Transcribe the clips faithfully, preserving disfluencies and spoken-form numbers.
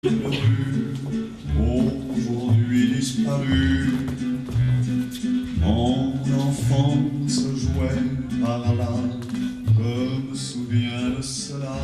Aujourd'hui disparu, mon enfance jouait par là, je me souviens de cela.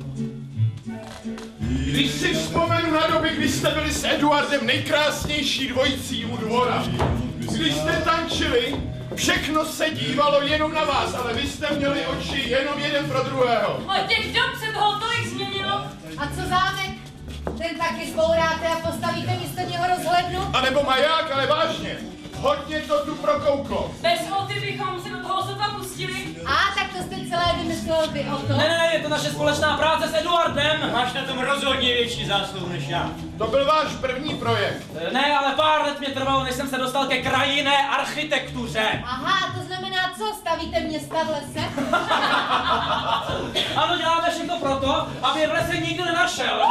Když si vzpomenu na doby, kdy jste byli s Eduardem nejkrásnější dvojicí u dvora, když jste tančili, všechno se dívalo jenom na vás, ale vy jste měli oči jenom jeden pro druhého. Od těch dob se toho tolik změnilo. A co zámek? Ten taky zbouráte a postavíte místo něho rozhlednu? A nebo maják, ale vážně. Hodně to tu prokouklo. Bez Oty bychom se do toho sotva pustili. A tak to jste celé vymyslel vy, Oto. Ne, ne, je to naše společná práce s Eduardem. Máš na tom rozhodně větší zásluhu než já. To byl váš první projekt. Ne, ale pár let mě trvalo, než jsem se dostal ke krajinné architektuře. Aha, to znamená co? Stavíte města v lese? Ano, děláme všechno proto, aby je v lese nikdo nenašel.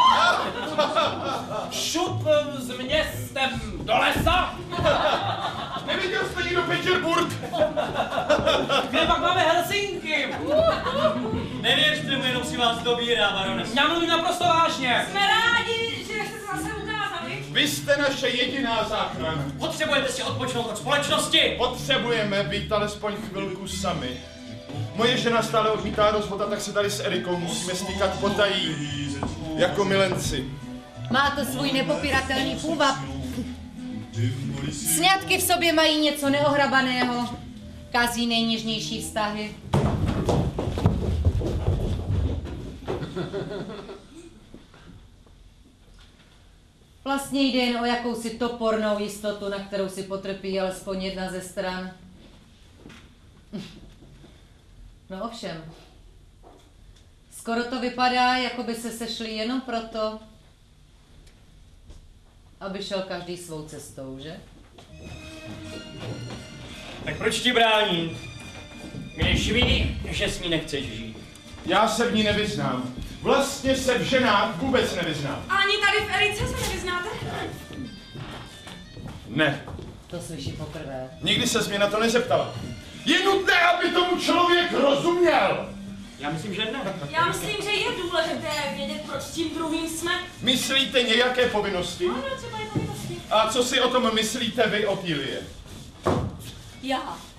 Šup s městem do lesa. Neviděl jste někdo Petersburg? Kde pak máme Helsinky? Nevěřte mu, jenom si vás dobírá, barone. Já mluvím naprosto vážně. Jsme rádi, že jste se zase ukázali. Vy jste naše jediná záchrana. Potřebujete si odpočinout od společnosti. Potřebujeme být alespoň chvilku sami. Moje žena stále odmítá rozvod a tak se tady s Erikou musíme stýkat potají, jako milenci. Má to svůj nepopiratelný půvab. Sňatky v sobě mají něco neohrabaného. Kazí nejněžnější vztahy. Vlastně jde jen o jakousi topornou jistotu, na kterou si potrpí alespoň jedna ze stran. No ovšem, skoro to vypadá, jako by se sešli jenom proto, aby šel každý svou cestou, že? Tak proč ti brání, když ví, že s ní nechceš žít? Já se v ní nevyznám. Vlastně se v ženách vůbec nevyznám. Ani tady v Erice se nevyznáte? Ne. To slyší poprvé. Nikdy se mě na to nezeptala. Je nutné, aby tomu člověk rozuměl. Já myslím, že ne. Já myslím, že je důležité vědět, proč tím druhým jsme. Myslíte nějaké povinnosti? Ano, třeba je povinnosti. A co si o tom myslíte vy, Otýlie? Já.